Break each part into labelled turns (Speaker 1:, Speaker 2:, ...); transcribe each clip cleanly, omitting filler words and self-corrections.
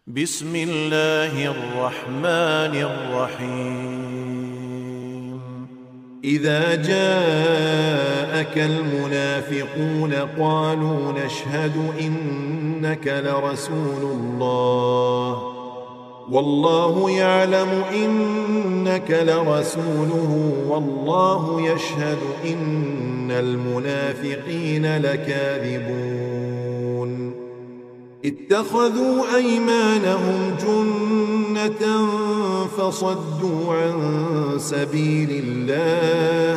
Speaker 1: بسم الله الرحمن الرحيم. إذا جاءك المنافقون قالوا نشهد إنك لرسول الله والله يعلم إنك لرسوله والله يشهد إن المنافقين لكاذبون. اتخذوا أيمانهم جنة فصدوا عن سبيل الله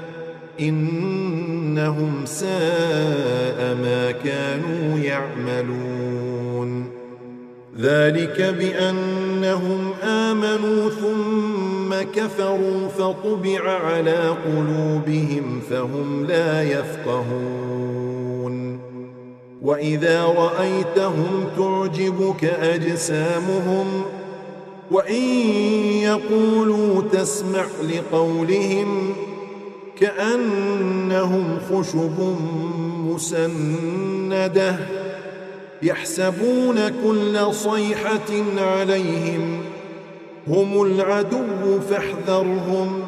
Speaker 1: إنهم ساء ما كانوا يعملون. ذلك بأنهم آمنوا ثم كفروا فطبع على قلوبهم فهم لا يفقهون. وإذا رأيتهم تعجبك أجسامهم وإن يقولوا تسمع لقولهم كأنهم خشب مسندة يحسبون كل صيحة عليهم هم العدو فاحذرهم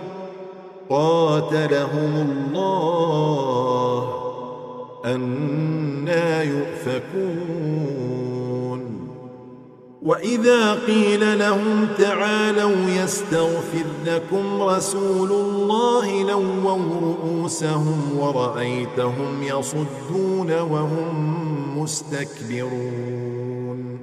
Speaker 1: قاتلهم الله أنى يؤفكون. وإذا قيل لهم تعالوا يستغفر لكم رسول الله لووا رؤوسهم ورأيتهم يصدون وهم مستكبرون.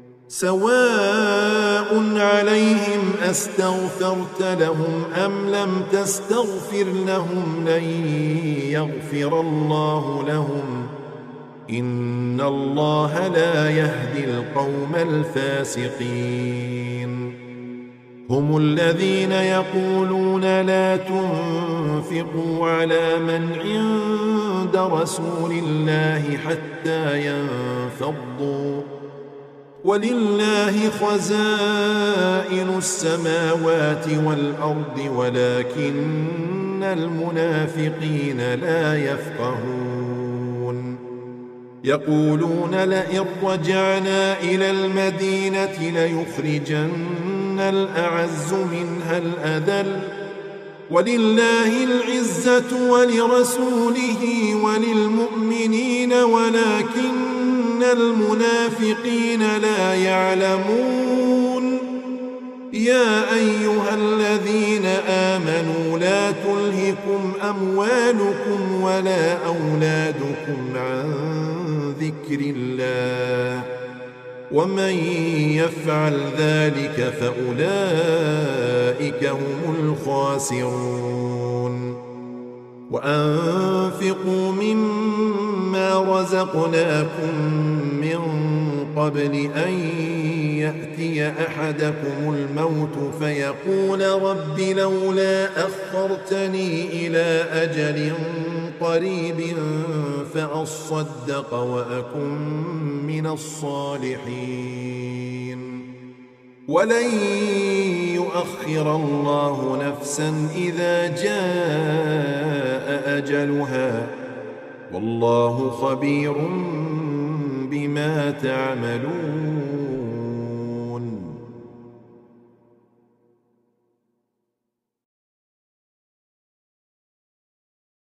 Speaker 1: سواء عليهم أستغفرت لهم أم لم تستغفر لهم لن يغفر الله لهم إن الله لا يهدي القوم الفاسقين. هم الذين يقولون لا تنفقوا على من عند رسول الله حتى ينفضوا ولله خزائن السماوات والأرض ولكن المنافقين لا يفقهون. يقولون لئن رجعنا إلى المدينة ليخرجن الأعز منها الأذل ولله العزة ولرسوله وللمؤمنين ولكن المنافقين لا يعلمون. يا أيها الذين آمنوا لا تلهكم أموالكم ولا أولادكم عن ذكر الله ومن يفعل ذلك فأولئك هم الخاسرون. وأنفقوا مما رزقناكم من قبل أن يأتي أحدكم الموت فيقول رب لولا أخرتني إلى أجل قريب فأصدق وأكن من الصالحين ولن يؤخر الله نفسا إذا جاء أجلها والله خبير بما تعملون.